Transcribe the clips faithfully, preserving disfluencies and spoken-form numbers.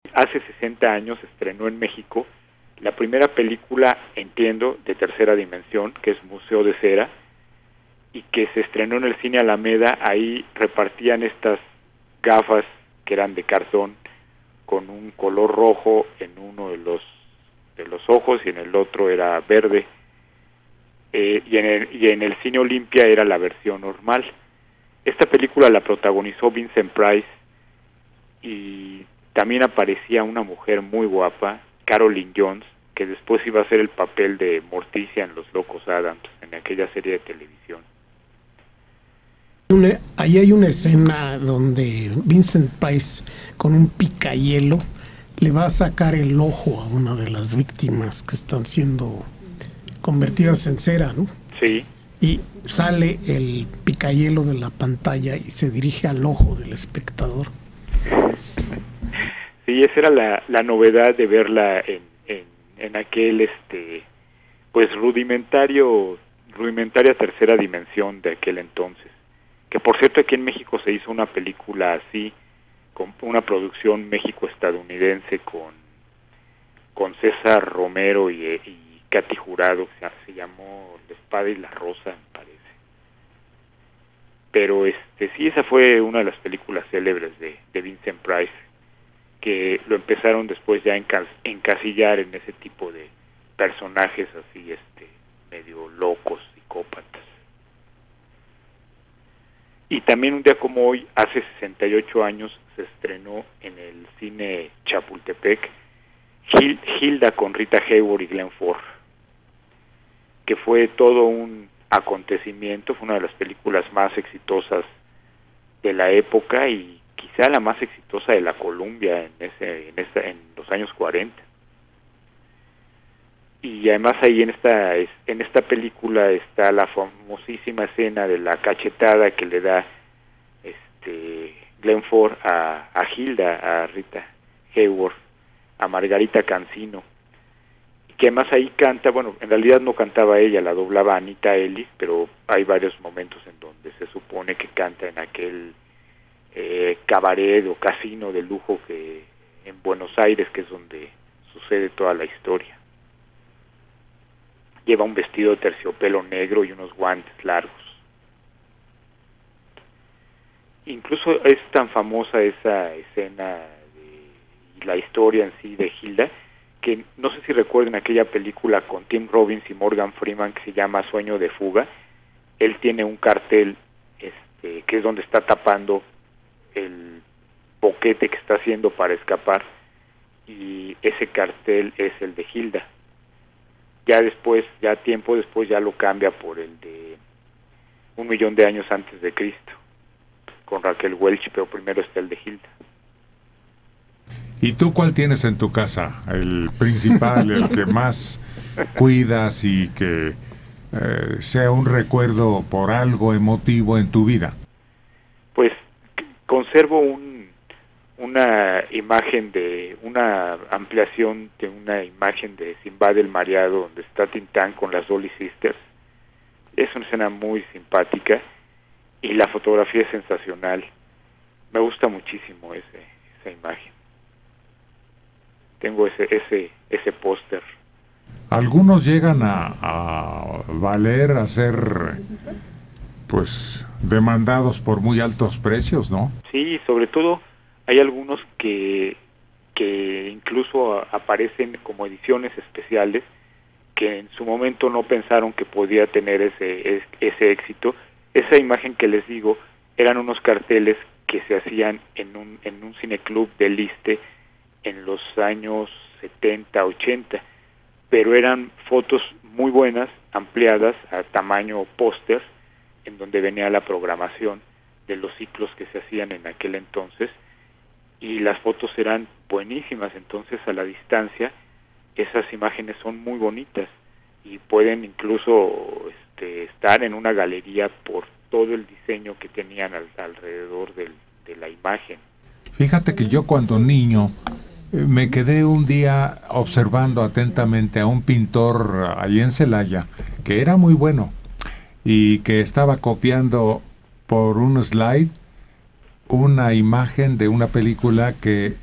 hace sesenta años se estrenó en México la primera película, entiendo, de tercera dimensión, que es Museo de Cera, y que se estrenó en el Cine Alameda. Ahí repartían estas gafas que eran de cartón con un color rojo en uno de los de los ojos y en el otro era verde, eh, y, en el, y en el Cine Olimpia era la versión normal. Esta película la protagonizó Vincent Price y también aparecía una mujer muy guapa, Caroline Jones, que después iba a hacer el papel de Morticia en Los Locos Adams, en aquella serie de televisión. Una, ahí hay una escena donde Vincent Price, con un picahielo, le va a sacar el ojo a una de las víctimas que están siendo convertidas en cera, ¿no? Sí. Y sale el picahielo de la pantalla y se dirige al ojo del espectador. Sí, esa era la, la novedad de verla en, en, en aquel, este, pues rudimentario, rudimentaria tercera dimensión de aquel entonces. Que por cierto aquí en México se hizo una película así, con una producción México-estadounidense con, con César Romero y, y Katy Jurado, que se, se llamó La Espada y la Rosa, me parece. Pero este sí, esa fue una de las películas célebres de, de Vincent Price, que lo empezaron después ya a encas, encasillar en ese tipo de personajes así, este, medio locos, psicópatas. Y también un día como hoy, hace sesenta y ocho años, se estrenó en el cine Chapultepec Gil, Hilda con Rita Hayworth y Glenn Ford, que fue todo un acontecimiento, fue una de las películas más exitosas de la época y quizá la más exitosa de la Columbia en ese en esta en los años cuarenta. Y además ahí en esta en esta película está la famosísima escena de la cachetada que le da este Glenn Ford a, a Hilda, a Rita Hayworth, a Margarita Cancino, y que además ahí canta, bueno, en realidad no cantaba ella, la doblaba Anita Ellis, pero hay varios momentos en donde se supone que canta en aquel eh, cabaret o casino de lujo que en Buenos Aires, que es donde sucede toda la historia. Lleva un vestido de terciopelo negro y unos guantes largos. Incluso es tan famosa esa escena de, y la historia en sí de Hilda, que no sé si recuerden aquella película con Tim Robbins y Morgan Freeman que se llama Sueño de Fuga. Él tiene un cartel este, que es donde está tapando el boquete que está haciendo para escapar, y ese cartel es el de Hilda. Ya después, ya tiempo después, ya lo cambia por el de Un millón de años antes de Cristo, con Raquel Welch, pero primero está el de Hilda. ¿Y tú cuál tienes en tu casa? ¿El principal, el que más cuidas y que eh, sea un recuerdo por algo emotivo en tu vida? Pues conservo un una imagen de, una ampliación de una imagen de Sinbad el Mareado, donde está Tintán con las Dolly Sisters. Es una escena muy simpática y la fotografía es sensacional. Me gusta muchísimo ese, esa imagen. Tengo ese, ese, ese póster. Algunos llegan a, a valer, a ser, pues, demandados por muy altos precios, ¿no? Sí, sobre todo hay algunos que, que incluso aparecen como ediciones especiales, que en su momento no pensaron que podía tener ese, ese éxito. Esa imagen que les digo, eran unos carteles que se hacían en un, en un cineclub de Liste en los años setenta, ochenta, pero eran fotos muy buenas, ampliadas a tamaño póster, en donde venía la programación de los ciclos que se hacían en aquel entonces, y las fotos eran buenísimas. Entonces a la distancia esas imágenes son muy bonitas y pueden incluso este, estar en una galería por todo el diseño que tenían al, alrededor del, de la imagen. Fíjate que yo cuando niño eh, me quedé un día observando atentamente a un pintor allí en Celaya que era muy bueno y que estaba copiando por un slide una imagen de una película que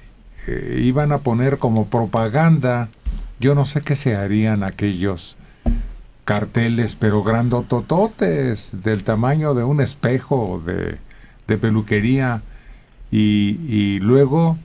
eh, iban a poner como propaganda, yo no sé qué se harían aquellos carteles, pero grandotototes, del tamaño de un espejo de, de peluquería, y, y luego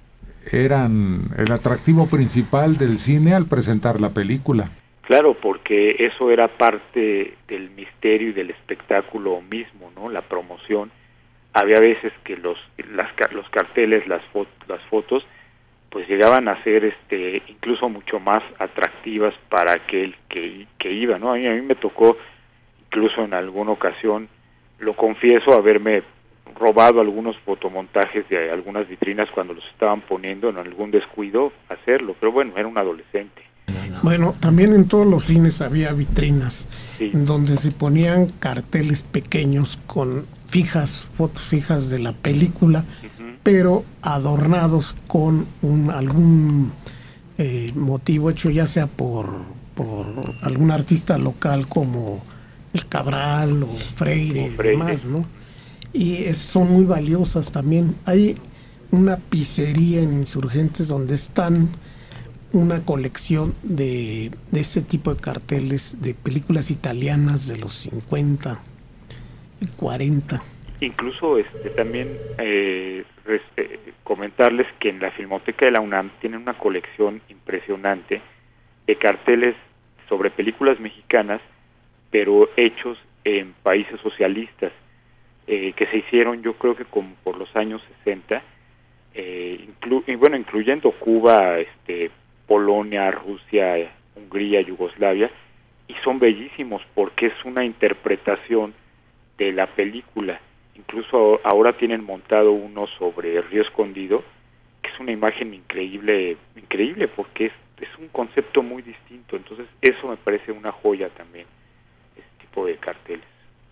eran el atractivo principal del cine al presentar la película. Claro, porque eso era parte del misterio y del espectáculo mismo, ¿no? La promoción. Había veces que los las, los carteles, las fotos, las fotos, pues llegaban a ser este incluso mucho más atractivas para aquel que, que iba, ¿no? A mí, a mí me tocó, incluso en alguna ocasión, lo confieso, haberme robado algunos fotomontajes de algunas vitrinas cuando los estaban poniendo, en algún descuido hacerlo, pero bueno, era un adolescente. Bueno, también en todos los cines había vitrinas, sí, en donde se ponían carteles pequeños con fijas, fotos fijas de la película, uh-huh, pero adornados con un, algún eh, motivo hecho ya sea por, por algún artista local como el Cabral o Freire, y demás, ¿no? Y es, son muy valiosas también. Hay una pizzería en Insurgentes donde están una colección de, de ese tipo de carteles de películas italianas de los cincuenta y cuarenta. Incluso este también eh, res, eh, comentarles que en la Filmoteca de la UNAM tienen una colección impresionante de carteles sobre películas mexicanas, pero hechos en países socialistas, eh, que se hicieron yo creo que como por los años sesenta, eh, inclu y bueno, incluyendo Cuba, este Polonia, Rusia, Hungría, Yugoslavia, y son bellísimos porque es una interpretación de la película. Incluso ahora tienen montado uno sobre Río Escondido, que es una imagen increíble, increíble porque es, es un concepto muy distinto. Entonces eso me parece una joya también, este tipo de carteles.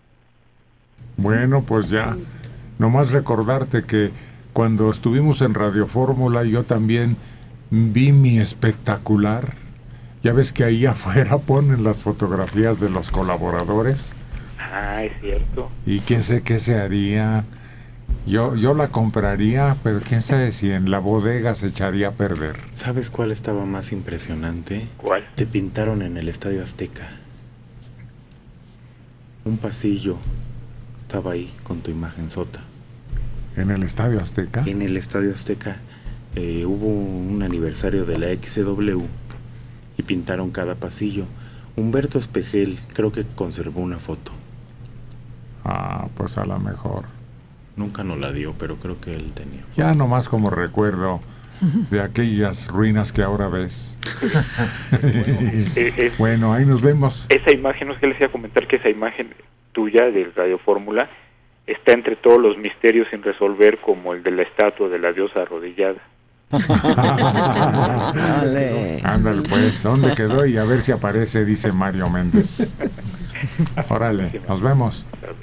Bueno, pues ya, nomás recordarte que cuando estuvimos en Radio Fórmula yo también vi mi espectacular. Ya ves que ahí afuera ponen las fotografías de los colaboradores. Ah, es cierto. Y quién sé qué se haría. Yo yo la compraría, pero quién sabe si en la bodega se echaría a perder. ¿Sabes cuál estaba más impresionante? ¿Cuál? Te pintaron en el Estadio Azteca. Un pasillo estaba ahí con tu imagen sota. ¿En el Estadio Azteca? En el Estadio Azteca. Eh, hubo un aniversario de la X C W y pintaron cada pasillo. Humberto Espejel creo que conservó una foto. Ah, pues a lo mejor. Nunca nos la dio, pero creo que él tenía. Ya nomás como recuerdo de aquellas ruinas que ahora ves. bueno, eh, es, bueno, ahí nos vemos. Esa imagen, no es que les iba a comentar que esa imagen tuya de Radio Fórmula está entre todos los misterios sin resolver, como el de la estatua de la diosa arrodillada. Dale. Ándale pues, ¿dónde quedó? Y a ver si aparece, dice Mario Méndez. Órale, nos vemos.